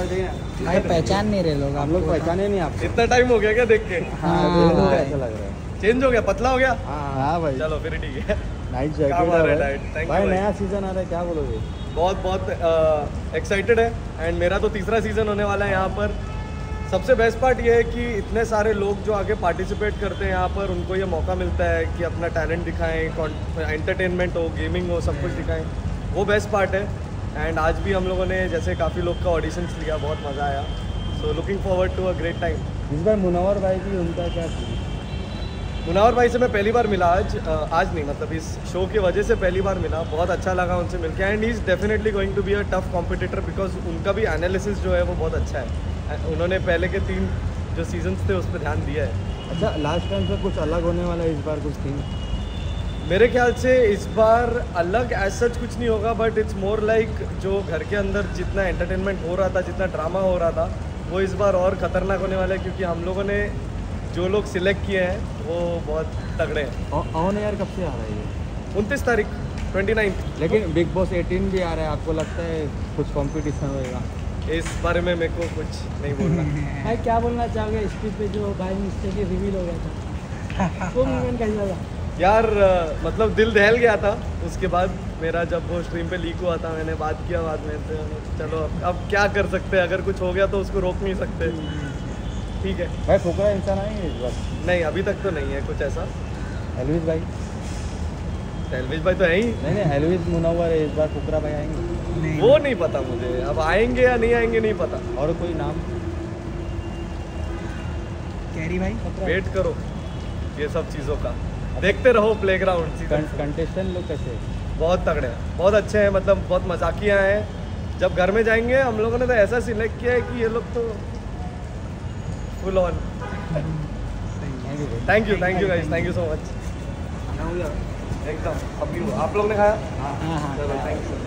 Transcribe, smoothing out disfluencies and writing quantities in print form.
भाई पहचान नहीं रहे लोग, हम लोग पहचाने नहीं आपको। इतना टाइम हो गया क्या देख के? हाँ ऐसा लग रहा है। चेंज हो गया, पतला हो गया? हाँ भाई, चलो फिर ठीक है। नाइट क्या मार रहे जैकेट डाइट? थैंक भाई, यू नया सीजन आ रहा है, क्या बोलोगे? बहुत बहुत एक्साइटेड है एंड मेरा तो तीसरा सीज़न होने वाला है यहाँ पर। सबसे बेस्ट पार्ट ये है कि इतने सारे लोग जो आगे पार्टिसिपेट करते हैं यहाँ पर, उनको ये मौका मिलता है कि अपना टैलेंट दिखाएं, एंटरटेनमेंट हो, गेमिंग हो, सब कुछ दिखाएं। वो बेस्ट पार्ट है। एंड आज भी हम लोगों ने जैसे काफ़ी लोग का ऑडिशंस लिया, बहुत मज़ा आया। So looking forward to a great time. इस बार मुनव्वर भाई भी, उनका क्या? मुनव्वर भाई से मैं पहली बार मिला आज नहीं, मतलब इस शो की वजह से पहली बार मिला। बहुत अच्छा लगा उनसे मिलके and he is definitely going to be a tough competitor because उनका भी एनालिसिस जो है वो बहुत अच्छा है। उन्होंने पहले के 3 जो सीजन्स थे उस पर ध्यान दिया है। अच्छा, लास्ट टाइम से कुछ अलग होने वाला है इस बार, कुछ थीम? मेरे ख्याल से इस बार अलग एज सच कुछ नहीं होगा, बट इट्स मोर लाइक जो घर के अंदर जितना एंटरटेनमेंट हो रहा था, जितना ड्रामा हो रहा था, वो इस बार और ख़तरनाक होने वाला है क्योंकि हम लोगों ने जो लोग सिलेक्ट किए हैं वो बहुत तगड़े हैं। ऑन एयर कब से आ रहा है ये? 29 तारीख 29। लेकिन बिग बॉस 18 भी आ रहा है, आपको लगता है कुछ कंपटीशन होएगा? इस बारे में मेरे को कुछ नहीं बोलना। भाई क्या बोलना चाहोगे स्पीच पे जो बाय मिस्टेक रिवील हो गया था, वो मूवमेंट कैसा लगा? यार मतलब दिल दहल गया था उसके बाद मेरा, जब वो स्ट्रीम पे लीक हुआ था। मैंने बात किया बाद में, तो चलो अब क्या कर सकते हैं, अगर कुछ हो गया तो उसको रोक नहीं सकते। ठीक है भाई, फुकरा इंसान आएंगे इस बार? नहीं, अभी तक तो नहीं है कुछ ऐसा। एलविस भाई? एलविस भाई तो है ही नहीं, एलविस मुनव्वर है, इस बार फुकरा भाई आएंगे? वो नहीं पता मुझे, अब आएंगे या नहीं आएंगे नहीं पता। और कोई नाम? कैरी भाई वेट करो ये सब चीज़ों का, देखते रहो प्लेग्राउंड। कंटेस्टेंट लोग कैसे? बहुत तगड़े हैं, बहुत अच्छे हैं, मतलब बहुत मजाकिया हैं। जब घर में जाएंगे हम लोगों ने तो ऐसा सिलेक्ट किया है कि ये लोग तो full on. Thank you guys, thank you so much. एकदम। अब आप लोग ने खाया? हाँ चलो थैंक यू।